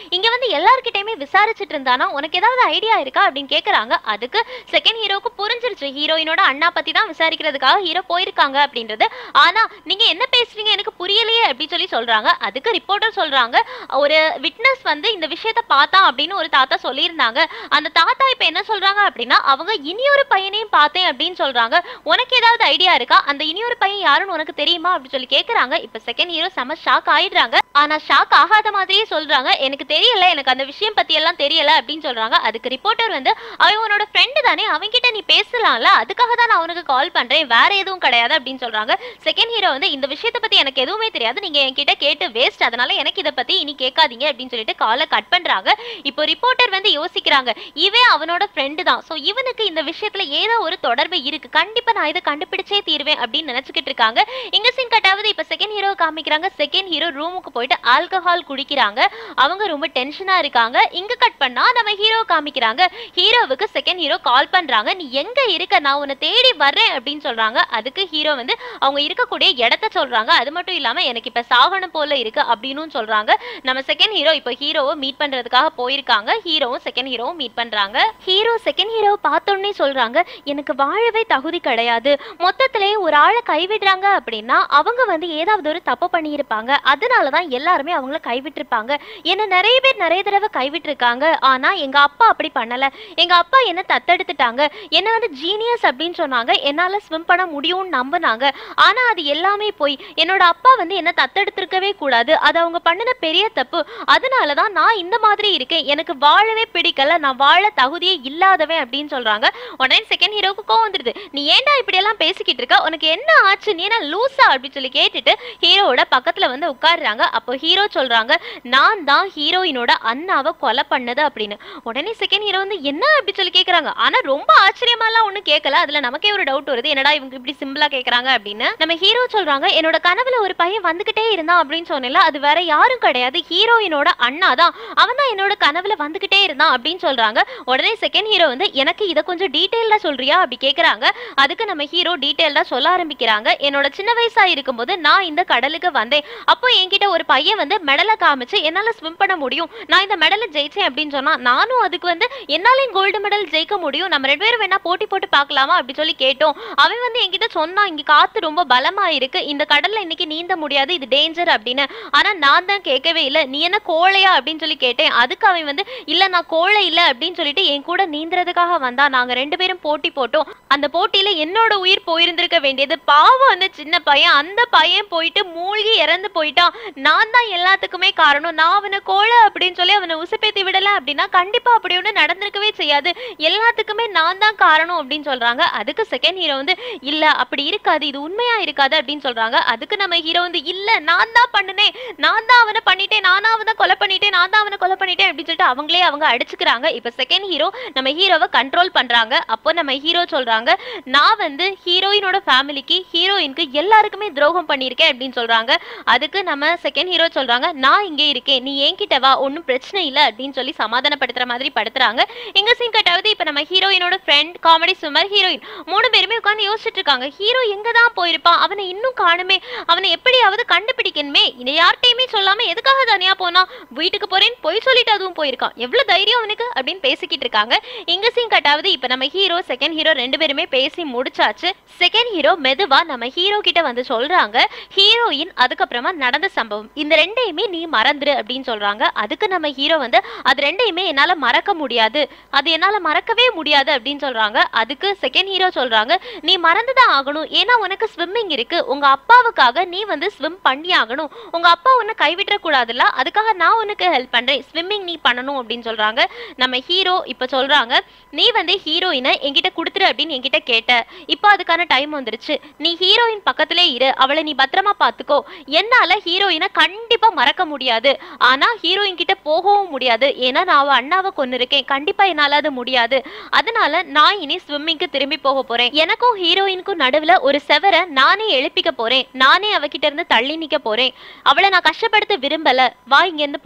இங்க வந்து எல்லார்கிட்டயுமே விசாரிச்சுட்டு இருந்தானா, உனக்கு ஏதாவது ஐடியா இருக்கா அப்படின்னு கேக்குறாங்க. அதுக்கு செகண்ட் ஹீரோக்கு புரிஞ்சிருச்சு, ஹீரோயினோட அண்ணா பத்தி தான் விசாரிக்கிறதுக்காக ஹீரோ போயிருக்காங்க அப்படின்றது. ஆனா நீங்க என்ன பேசுறீங்க எனக்கு புரியலையே அப்படின்னு சொல்லி சொல்றாங்க. அதுக்கு ரிப்போர்ட்டர் சொல்றாங்க, ஒரு விட்னஸ் வந்து இந்த விஷயத்த பார்த்தா அப்படின்னு ஒரு தாத்தா சொல்லியிருந்தாங்க. அந்த தாத்தா இப்ப என்ன சொல்றாங்க அப்படின்னா, அவங்க இனியொரு பையனையும் பார்த்தேன் அப்படின்னு சொல்றாங்க. உனக்கு ஏதாவது ஐடியா இருக்கா, அந்த இனியொரு பையன் யாருன்னு உனக்கு தெரியுமா அப்படின்னு சொல்லி கேக்குறாங்க. இப்ப செகண்ட் ஹீரோ செம ஷாக் ஆயிடுறாங்க. ஆனா ஷாக் ஆகாத மாதிரியே சொல்றாங்க, எனக்கு தெரியல, எனக்கு அந்த விஷயம் பத்தி எல்லாம் தெரியல அப்படின்னு சொல்றாங்க. அதுக்கு ரிப்போர்ட்டர் வந்து, அவன் உன்னோட ஃப்ரெண்டு தானே, அவன்கிட்ட நீ பேசலாம்ல, அதுக்காக தான் நான் அவனுக்கு கால் பண்றேன், வேற எதுவும் கிடையாது அப்படின்னு சொல்றாங்க. செகண்ட் ஹீரோ வந்து, இந்த விஷயத்தை பத்தி எனக்கு எதுவுமே தெரியாது, நீங்க என்கிட்ட கேட்டு வேஸ்ட், அதனால எனக்கு இதை பத்தி இனி கேட்காதீங்க அப்படின்னு சொல்லிட்டு காலை கட் பண்றாங்க. இப்போ ரிப்போர்ட்டர் வந்து யோசிக்கிறாங்க, இவன் அவனோட ஃப்ரெண்டு தான், சோ இவனுக்கு இந்த விஷயத்துல ஏதோ ஒரு தொடர்பு இருக்கு, கண்டிப்பா நான் இதை கண்டுபிடிச்சே தீர்வேன் அப்படின்னு நினைச்சுக்கிட்டு இருக்காங்க. இங்க சீன் கட்டாவது இப்ப செகண்ட் ஹீரோ காமிக்கிறாங்க. செகண்ட் ஹீரோ ரூமுக்கு போயிட்டு ஆல்கஹால் குடிக்கிறாங்க. அவங்க ரொம்ப டென்ஷனா இருக்காங்க. இங்க கட் பண்ணா நம்ம ஹீரோ காமிக்கிறாங்க. ஹீரோவுக்கு செகண்ட் ஹீரோ கால் பண்றாங்க, நீ எங்க இருக்க, நான் உன்னை தேடி வர்றேன் அப்படின்னு சொல்றாங்க. அதுக்கு ஹீரோ வந்து அவங்க இருக்கக்கூடிய இடத்த சொல்றாங்க. அது மட்டும் இல்லாம எனக்கு இப்ப சாகணும் போல இருக்கு அப்படின்னு சொல்றாங்க. நம்ம செகண்ட் ஹீரோ இப்ப ஹீரோவை மீட் பண்றதுக்காக போயிருக்காங்க. ஹீரோவும் செகண்ட் ஹீரோவும் மீட் பண்றாங்க. ஹீரோ செகண்ட் ஹீரோ பார்த்தோன்னே சொல்றாங்க, எனக்கு வாழவே தகுதி கிடையாது, மொத்தத்திலே ஒரு ஆளை கைவிடுறாங்க அப்படின்னா அவங்க வந்து ஏதாவது ஒரு தப்பு பண்ணியிருப்பாங்க, அதனாலதான் எல்லாருமே அவங்கள கைவிட்டிருப்பாங்க, என்ன நிறைய பேர் நிறைய தடவை கைவிட்டிருக்காங்க, ஆனா எங்க அப்பா அப்படி பண்ணல, எங்க அப்பா என்ன தத்தெடுத்துட்டாங்க, என்ன வந்து ஜீனியஸ் அப்படின்னு சொன்னாங்க, என்னால ஸ்விம் பண்ண முடியும்னு நம்பினாங்க, ஆனா அது எல்லாமே போய், என்னோட அப்பா வந்து என்ன தத்தெடுத்திருக்கவே கூடாது, அது அவங்க பண்ணின பெரிய தப்பு, அதனாலதான் நான் இந்த மாதிரி இருக்கேன், எனக்கு வாழவே பிடிக்கல, நான் வாழ தகுதியே இல்லாதவன் அப்படின்னு சொல்றாங்க. உடனே செகண்ட் ஹீரோக்கு கோவம் வந்துருது, நீ ஏன்டா இப்படி எல்லாம் பேசிக்கிட்டு இருக்க, உனக்கு என்ன ஆச்சு, நீ என்ன லூசா அப்படின்னு சொல்லி கேட்டுட்டு ஹீரோவோட பக்கத்துல வந்து உட்காருறாங்க. அப்போ ஹீரோ சொல்றாங்க, நான் தான் ஹீரோயினோட அண்ணாவை கொலை பண்ணது அப்படின்னு. உடனே செகண்ட் ஹீரோ வந்து என்ன அப்படி சொல்லி கேக்குறாங்க. ஆனா ரொம்ப ஆச்சரியமா எல்லாம் ஒண்ணு கேட்கல. அதுல நமக்கே ஒரு டவுட் வருது, என்னடா இவங்க இப்படி சிம்பிளா கேக்குறாங்க அப்படின்னு. நம்ம ஹீரோ சொல்றாங்க, என்னோட கனவுல ஒரு பையன் வந்துகிட்டே இருந்தான் அப்படின்னு சொன்னேன்ல, அது வேற யாரும் கிடையாது, ஹீரோயினோட அண்ணா தான், அவன் தான் என்னோட கனவுல வந்துகிட்டே இருந்தான் அப்படின்னு சொல்றாங்க. உடனே செகண்ட் ஹீரோ வந்து, எனக்கு இதை கொஞ்சம் டீடைல்டா சொல்றியா அப்படி கேக்குறாங்க. அதுக்கு நம்ம ஹீரோ டீடைல்டா சொல்ல ஆரம்பிக்கிறாங்க. என்னோட சின்ன வயசா இருக்கும்போது நான் இந்த கடலுக்கு வந்தேன், அப்போ என்கிட்ட ஒரு பையன் வந்து மெடலை காமிச்சு என்னால ஸ்விம் பண்ண முடியும், நான் இந்த மெடலை ஜெயிச்சேன் அப்படின்னு சொன்னா, நானும் அதுக்கு வந்து என்னாலையும் கோல்டு மெடல் ஜெயிக்க முடியும், நம்ம ரெண்டு பேரும் வேணா போட்டி போட்டு பார்க்கலாமா அப்படி சொல்லி கேட்டோம். அவன் வந்து என்கிட்ட சொன்னா, இங்க காத்து ரொம்ப பலமா இருக்கு, இந்த கடல்ல இன்னைக்கு நீந்த முடியாது, இது டேஞ்சர் அப்படின்னு. ஆனா நான் தான் கேட்கவே இல்லை, நீ என்ன கோழையா அப்படின்னு சொல்லி கேட்டேன். அதுக்கு அவன் வந்து, இல்ல நான் கோழை இல்லை அப்படின்னு சொல்லிட்டு என் கூட நீந்துறதுக்காக வந்தா, நாங்க ரெண்டு பேரும் போட்டி போட்டோம், அந்த போட்டியில என்னோட உயிர் போயிருந்திருக்க வேண்டியது, பாவம் அந்த சின்ன பையன், அந்த பையன் போயிட்டு மூழ்கி இறந்து போயிட்டான், நான் தான் எல்லாத்துக்குமே காரணம், நான் அவனை கோழை அப்படின்னு சொல்லி அவனை உசுப்பேத்தி விடல அப்படின்னா கண்டிப்பா அப்படி ஒண்ணு நடந்திருக்கவே செய்யாது, எல்லாத்துக்குமே நான் தான் காரணம் அப்படின்னு சொல்றாங்க. அதுக்கு செகண்ட் ஹீரோ வந்து, இல்ல அப்படி இருக்காது, இது உண்மையா இருக்காது அப்படின்னு சொல்றாங்க. அதுக்கு நம்ம ஹீரோ வந்து, இல்ல நான் தான் பண்ணினேன், நான் தான் அவனை பண்ணிட்டேன், நானா அவனை கொலை பண்ணிட்டேன், நான் தான் அவனை கொலை பண்ணிட்டேன் அப்படின்னு சொல்லிட்டு அவங்களே அவங்க அடிச்சுக்கிறாங்க. இப்ப செகண்ட் ஹீரோ நம்ம ஹீரோவை கண்ட்ரோல் பண்றாங்க. அப்போ நம்ம ஹீரோ சொல்றாங்க, நான் வந்து ஹீரோயினோட ஃபேமிலிக்கு ஹீரோயினுக்கு எல்லாருக்குமே துரோகம் பண்ணியிருக்கேன் அப்படின்னு சொல்றாங்க. அதுக்கு நம்ம செகண்ட் ஹீரோ சொல்றாங்க, நான் இங்கே இருக்கேன், நீ என்கிட்ட வா, ஒன்னும் பிரச்சனை இல்லை அப்படின்னு சொல்லி சமாதானப்படுத்துற மாதிரி படுத்துறாங்க. எங்க சீன் கட்டாவது இப்ப நம்ம ஹீரோயினோட ஃப்ரெண்ட், காமெடி ஸ்விம்மர், ஹீரோயின் மூணு பேருமே உட்காந்து யோசிச்சுட்டு இருக்காங்க, ஹீரோ எங்க தான் போயிருப்பான், அவனை இன்னும் காணுமே, அவனை எப்படியாவது கண்டுபிடிக்கணுமே, இதை யார்கிட்டயுமே சொல்லாம எதுக்காக தனியா போனா, வீட்டுக்கு போறேன்னு பொய் சொல்லிட்டு அதுவும் போயிருக்கான், எவ்வளவு தைரியம் அவனுக்கு அப்படின்னு பேசிக்கிட்டு இருக்காங்க. எங்க சீன் கட்டாவது இப்ப நம்ம ஹீரோ செகண்ட் ஹீரோ ரெண்டு பேருமே பேசி முடிச்சாச்சு. செகண்ட் ஹீரோ மெதுவா நம்ம ஹீரோ கிட்ட வந்து சொல்றாங்க, ஹீரோயின் அதுக்கப்புறமா நடந்த சம்பவம் இந்த ரெண்டையுமே நீ மறந்துரு அப்படின்னு சொல்றாங்க. அதுக்கு நம்ம ஹீரோ வந்து, அது ரெண்டையுமே என்னால மறக்க முடியாது, அது என்னால மறக்கவே முடியாது அப்படின்னு சொல்றாங்க. அதுக்கு செகண்ட் ஹீரோ சொல்றாங்க, நீ மறந்துதான் ஆகணும், ஏன்னா உனக்கு ஸ்விம்மிங் இருக்கு, உங்க அப்பாவுக்காக நீ வந்து ஸ்விம் பண்ணி ஆகணும், உங்க அப்பா உன்னை கைவிட கூடாதுல்ல, அதுக்காக நான் உனக்கு ஹெல்ப் பண்றேன், ஸ்விம்மிங் நீ பண்ணணும் அப்படின்னு சொல்றாங்க. நம்ம ஹீரோ இப்ப சொல்றாங்க, நீ வந்து ஹீரோயினை என்கிட்ட கொடுத்துரு அப்படின்னு என்கிட்ட கேட்ட, இப்போ அதுக்கான டைம் வந்துருச்சு, நீ ஹீரோயின் பக்கத்திலே இரு, அவளை நீ பத்திரமா பாத்துக்கோ, என்னால ஹீரோயினை கண்டிப்பா மறக்க முடியாது, ஆனா ஹீரோயின் கிட்ட போகவும் முடியாது, ஏன்னா நான் அவ அண்ணாவை கொன்னு இருக்கேன், கண்டிப்பா என்னால அது முடியாது, அதனால நான் இனி ஸ்விம்மிங்க்கு திரும்பி போக போறேன், எனக்கும் ஹீரோயினுக்கும் நடுவுல ஒரு செவரை நானே எழுப்பிக்க போறேன், நானே அவகிட்ட இருந்து தள்ளி நிக்க போறேன், அவளை நான் கஷ்டப்படுத்த விரும்பல, வா இங்க இருந்து போகலாம் அப்படின்னு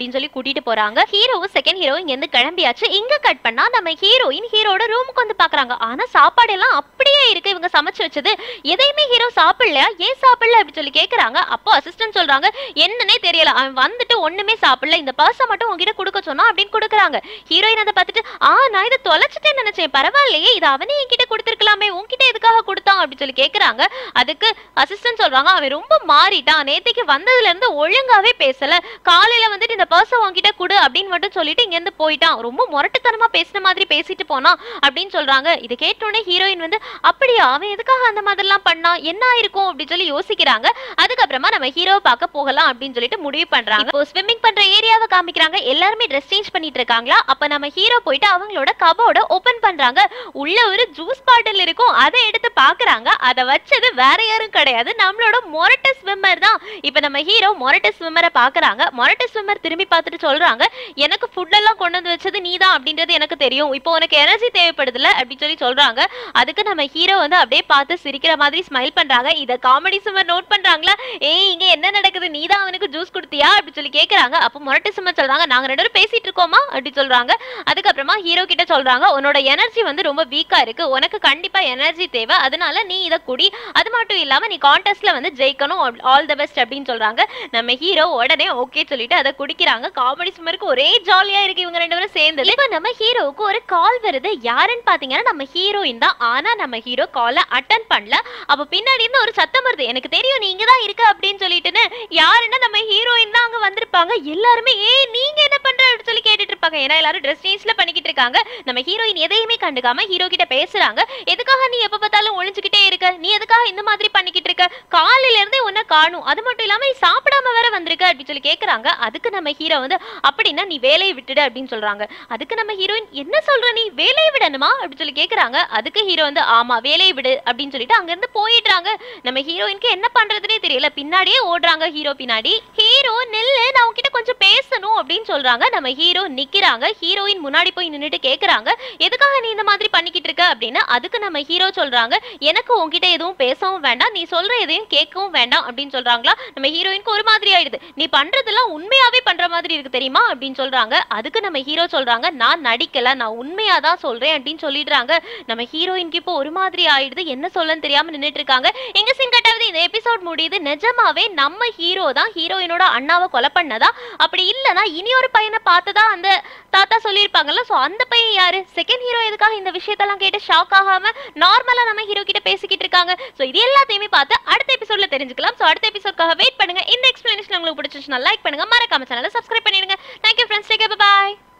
அப்படின்னு சொல்லி கூட்டிட்டு போறாங்க. ஹீரோவும் செகண்ட் ஹீரோ இங்க இருந்து கிளம்பியாச்சு. இங்க கட் பண்ணா நம்ம ஹீரோயின் ஹீரோட ரூமுக்கு வந்து பாக்குறாங்க. ஆனா சாப்பாடு எல்லாம் அப்படியே இருக்கு, இவங்க சமைச்சு வச்சது. எதையுமே ஹீரோ சாப்பிடலையா, ஏன் சாப்பிடல அப்படின்னு சொல்லி கேக்குறாங்க. அப்போ அசிஸ்டன்ட் சொல்றாங்க என்னன்னே தெரியல, அவன் வந்துட்டு ஒண்ணுமே சாப்பிடல, இந்த பர்ஸை மட்டும் உங்ககிட்ட கொடுக்க சொன்னா அப்படின்னு கொடுக்குறாங்க. ஹீரோயின் அதை பார்த்துட்டு ஆ நான் இதை தொலைச்சிட்டேன்னு நினைச்சேன், பரவாயில்லையே இது அவனே என்கிட்ட கொடுத்துருக்கலாமே, உன்கிட்ட எதுக்காக கொடுத்தான் அப்படின்னு சொல்லி கேக்குறாங்க. அதுக்கு அசிஸ்டன்ட் சொல்றாங்க அவன் ரொம்ப மாறிட்டான், நேத்தைக்கு வந்ததுல இருந்து ஒழுங்காவே பேசல, காலையில வந்துட்டு இந்த பர்ஸை உன்கிட்ட கொடு அப்படின்னு மட்டும் சொல்லிட்டு இங்க இருந்து போயிட்டான், ரொம்ப முரட்டுத்தனமா பேசின மாதிரி பேசிட்டு போனா அப்படின்னு சொல்றாங்க. இதை கேட்டோடனே ஹீரோயின் வந்து அப்படியா அவன் எதுக்காக அந்த மாதிரிலாம் பண்ணா, என்ன ஆயிருக்கும் அப்படின்னு சொல்லி யோசிக்கிறாங்க. அதுக்கப்புறமா நம்ம ஹீரோ பார்க்க போகலாம் அப்படின்னு சொல்லிட்டு முடிவு பண்றாங்க. இப்போ ஸ்விம்மிங் பண்ற ஏரியாவை காமிக்கிறாங்க. எல்லாருமே ட்ரெஸ் சேஞ்ச் பண்ணிட்டு இருக்காங்களா. அப்ப நம்ம ஹீரோ போயிட்டு அவங்களோட கபோர்ட ஓபன் பண்றாங்க. உள்ள ஒரு ஜூஸ் பாட்டில் இருக்கும், அதை எடுத்து பாக்குறாங்க. அதை வச்சது வேற யாரும் கிடையாது, நம்மளோட மொரட்ட ஸ்விம்மர் தான். இப்ப நம்ம ஹீரோ மொரட்ட ஸ்விம்மரை பாக்குறாங்க. மொரட்ட ஸ்விம்மர் திரும்பி பார்த்துட்டு சொல்றாங்க எனக்கு ஃபுட் எல்லாம் கொண்டு வந்து வச்சது நீதான் அப்படின்றது எனக்கு தெரியும், இப்போ உனக்கு எனர்ஜி தேவைப்படுதுல அப்படின்னு சொல்லி சொல்றாங்க. அதுக்கு நம்ம ஹீரோ வந்து அப்படியே பார்த்து சிரிக்கிற மாதிரி ஸ்மைல் பண்றாங்க. இத காமெடி ஸ்விம்மர் நோட் பண்றாங்களா, ஏய் இங்க என்ன நடக்குது, நீதான் அவனுக்கு ஜூஸ் கொடுத்தியா அப்படி சொல்லி கேக்குறாங்க. அப்ப மொரட்ட ஸ்விம்மர் சொல்றாங்க நாங்க ரெண்டு பேரும் பேசிட்டு இருக்கோமா அப்படி சொல்றாங்க. அதுக்கப்புறமா ஹீரோ கிட்ட சொல்றாங்க உன்னோட எனர்ஜி வந்து ரொம்ப வீக்கா இருக்கு, உனக்கு கண்டிப்பா எனர்ஜி தேவை, அதனால நீ இத குடி, அது மட்டும் இல்லாம நீ கான்டெஸ்ட்ல வந்து ஜெயிக்கணும், ஆல் தி பெஸ்ட் அப்படின்னு சொல்றாங்க. நம்ம ஹீரோ உடனே ஓகே சொல்லிட்டு அதை குடிக்கிறாங்க. காமெடி ஸ்விம்மருக்கு ஒரே ஜாலியா இருக்கு இவங்க ரெண்டு பேரும் சேர்ந்து. இப்ப நம்ம ஹீரோவுக்கு ஒரு கால் வருது. யாருன்னு பாத்தீங்கன்னா நம்ம ஹீரோயின் தான். ஆனா நம்ம ஹீரோ காலை அட்டன் பண்ணல. அப்ப பின்னாடி இருந்து ஒரு சத்தம் வருது, எனக்கு தெரியும் நீங்க தான் இருக்க அப்படின்னு சொல்லிட்டுன்னு. யாருன்னா நம்ம ஹீரோயின் தான் அங்க வந்திருப்பாங்க. எல்லாருமே ஏ நீங்க என்ன பண்ற அப்படின்னு சொல்லி கேட்டுட்டு இருப்பாங்க. ஏன்னா எல்லாரும் ட்ரெஸ் சேஞ்ச்ல பண்ணிக்கிட்டு இருக்காங்க. நம்ம ஹீரோயின் எதையுமே கண்டுக்காம ஹீரோ கிட்ட பேசுறாங்க. எதுக்காக நீ எப்ப பார்த்தாலும் ஒளிஞ்சுக்கிட்டே இருக்க, நீ எதுக்காக இந்த மாதிரி பண்ணிக்கிட்டு இருக்க, காலையில இருந்தே உன்னை காணும், அது மட்டும் இல்லாம நீ சாப்பிடாம வேற வந்திருக்க அப்படின்னு சொல்லி கேக்குறாங்க. அதுக்கு நம்ம ஹீரோ வந்து அப்படின்னா நீ வேலையை விட்டுடு அப்படின்னு சொல்றாங்க. அதுக்கு நம்ம ஹீரோயின் என்ன சொல்ற, நீ வேலையை விடணுமா அப்படின்னு சொல்லி கேக்குறாங்க. அதுக்கு ஹீரோ வந்து ஆமா வேலையை விடு அப்படின்னு சொல்லிட்டு அங்க இருந்து போயிடுறாங்க. நம்ம ஹீரோயினுக்கு என்ன பண்றதுனே தெரியல, பின்னாடியே ஓடுறாங்க ஹீரோ பின்னாடி. ஹீரோ நில்லு நான் உன்கிட்ட கொஞ்சம் பேசணும் அப்படின்னு சொல்றாங்க. நம்ம ஹீரோ நிக்கிறாங்க. ஹீரோயின் முன்னாடி போய் நின்னுட்டு கேக்குறாங்க எதுக்காக நீ இந்த மாதிரி பண்ணிக்கிட்டு இருக்க அப்படின்னு. அதுக்கு நம்ம ஹீரோ சொல்றாங்க எனக்கு உன்கிட்ட எதுவும் பேசவும் வேண்டாம், நீ சொல்ற எதையும் கேட்கவும் வேண்டாம் அப்படின்னு சொல்றாங்களா. நம்ம ஹீரோயினுக்கு ஒரு மாதிரி ஆயிடுது, நீ பண்றதெல்லாம் உண்மையாவே பண்ற மாதிரி இருக்கு தெரியுமா அப்படின்னு சொல்றாங்க. அதுக்கு நம்ம ஹீரோ சொல்றாங்க நான் நடிக்கல, நான் உண்மையாதான் சொல்றேன் அப்படின்னு சொல்லிடுறாங்க. நம்ம ஹீரோயினுக்கு இப்போ ஒரு மாதிரி ஆயிடுது, என்ன சொல்லன்னு தெரியாம நின்னுட்டு இருக்காங்க. எங்க சீன் கட்டாவது இந்த எபிசோட் முடியுது. நிஜமாவே நம்ம ஹீரோ தான் ஹீரோயினோட அண்ணாவை கொலை பண்ணதா, அப்படி இல்லனா இனி ஒரு பையனை பார்த்ததா அந்த தாத்தா சொல்லியிருப்பாங்கல்ல, சோ அந்த பையன் யாரு, செகண்ட் ஹீரோ எதுக்காக இந்த விஷயத்தெல்லாம் கேட்டு ஷாக் ஆகாம நார்மலா நம்ம ஹீரோ கிட்ட பேசிக்கிட்டு இருக்காங்க. சோ இது எல்லாத்தையுமே பார்த்து அடுத்த எபிசோட்ல தெரிஞ்சுக்கலாம். சோ அடுத்த எபிசோட்காக வெயிட் பண்ணுங்க. இந்த எக்ஸ்பிளனேஷன் உங்களுக்கு பிடிச்சிருச்சுன்னா லைக் பண்ணுங்க, மறக்காம சேனலை சப்ஸ்கிரைப் பண்ணிடுங்க. Thank you friends, take care, bye by.